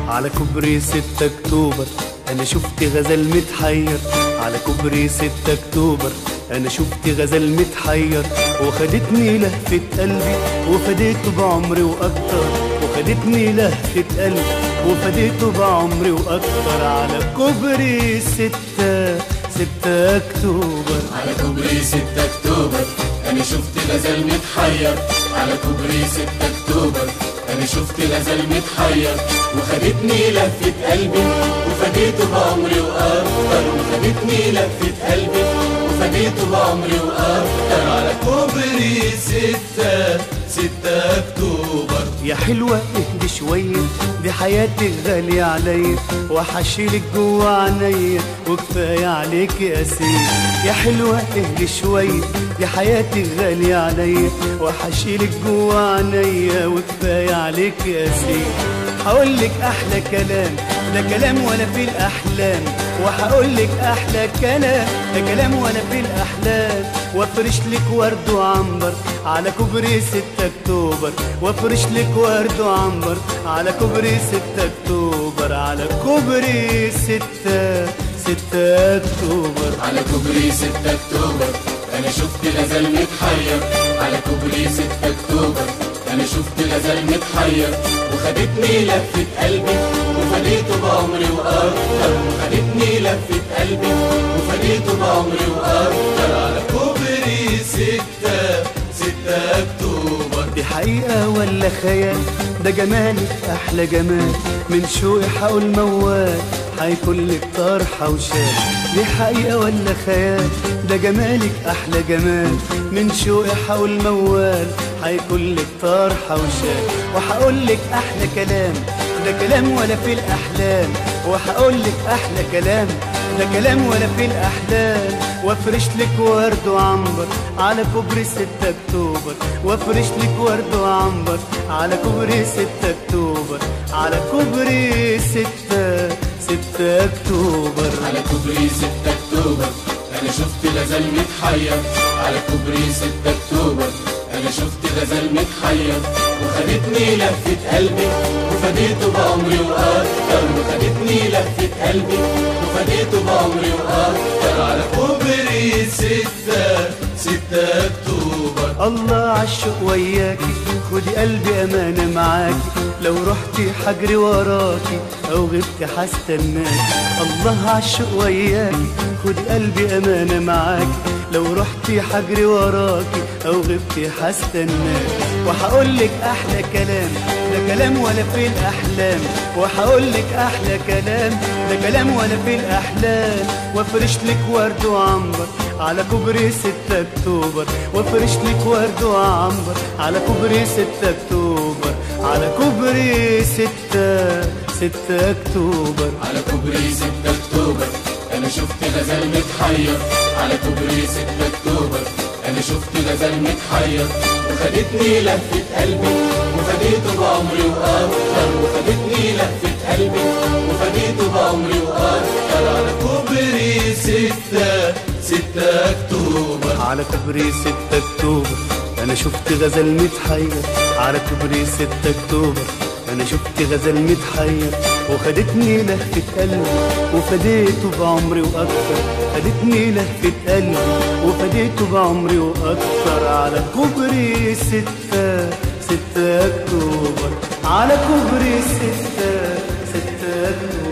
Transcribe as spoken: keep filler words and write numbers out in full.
على كوبري ستة اكتوبر انا شفت غزال متحير. على كوبري ستة اكتوبر انا شفت غزال متحير، وخدتني لهفة قلبي وفديته بعمري واكتر، وخدتني لهفة قلبي وفديته بعمري واكتر. على كوبري ستة ستة اكتوبر على كوبري ستة اكتوبر انا شفت غزال متحير. على كوبري ستة اكتوبر انا شفت غزال متحير، وخدتني لفة قلبي وفديته بعمري واكتر، وخدتني لفة قلبي وفديته بعمري واكتر. على كوبري ستة ستة اكتوبر يا حلوة اهدي شوية، دي حياتك غالية عليا، وحشيلك جوا عينيا وكفاية عليك يا سيد. يا حلوة اهدي شوية، دي حياتك غالية عليا، وحشيلك جوا عينيا وكفاية عليك يا سيد. هقولك احلى كلام، ده كلام وانا في الاحلام، وهقولك احلى كلام، ده كلام وانا في الاحلام. وافرش لك ورد وعنبر على كوبري ستة اكتوبر، وافرش لك ورد وعنبر على كوبري ستة اكتوبر. على كوبري ستة ستة اكتوبر على كوبري ستة اكتوبر انا شفت غزال متحير. على كوبري ستة اكتوبر انا شفت غزال متحير، وخدتني لفة قلبي وفديته بعمري واكتر، وخدتني لفة قلبي وفديته بعمري واكتر. على كوبري ستة ستة اكتوبر دي حقيقة ولا خيال؟ ده جمالك أحلى جمال، من شوقي هقول موال هيكون لك طرحة وشال. دي حقيقة ولا خيال؟ ده جمالك أحلى جمال، من شوقي هقول موال هيكون لك طرحة وشال. وهقول لك أحلى كلام، ده كلام ولا في الأحلام، وهقول لك أحلى كلام، ده كلام ولا في الأحلام. وافرش لك ورد وعنبر على كوبري ستة اكتوبر، وافرش لك ورد وعنبر على كوبري ستة اكتوبر. على كوبري ستة ستة اكتوبر على كوبري ستة اكتوبر انا شفت غزال متحير. على كوبري ستة اكتوبر انا شفت غزال متحير، وخدتني لفة قلبي وفديته بعمري واكتر، وخدتني لفة قلبي وفديته بعمري واكتر. على كوبري ستة ستة اكتوبر الله عالشوق وياكي، خدي قلبي امانه معاكي، لو رحتي حجري وراكي او غبتي هستناكي. الله عالشوق وياكي، خدي قلبي امانه معاكي، لو رحتي حجري وراكي او غبتي هستناكي. وهقولك احلى كلام، ده كلام ولا في الاحلام، وهقولك احلى كلام، ده كلام ولا في الاحلام. وافرش لك ورد وعنبر على كوبري ستة اكتوبر، وافرش لك ورد وعنبر على كوبري ستة اكتوبر. على كوبري ستة ستة اكتوبر على كوبري ستة اكتوبر انا شفت غزال متحير. على كوبري ستة اكتوبر انا شفت غزال متحير، وخدتني لفة قلبي وفديته بعمري واكتر، وخدتني لفة قلبي وفديته بعمري واكتر. على كوبري ستة ستة اكتوبر على كوبري ستة اكتوبر انا شفت غزال متحير. على كوبري ستة اكتوبر انا شفت غزال متحير، وخدتني لهفة قلبي وفديته بعمري واكتر، خدتني لهفة قلبي وفديته بعمري واكتر. على كوبري ستة ستة اكتوبر على كوبري ستة ستة اكتوبر.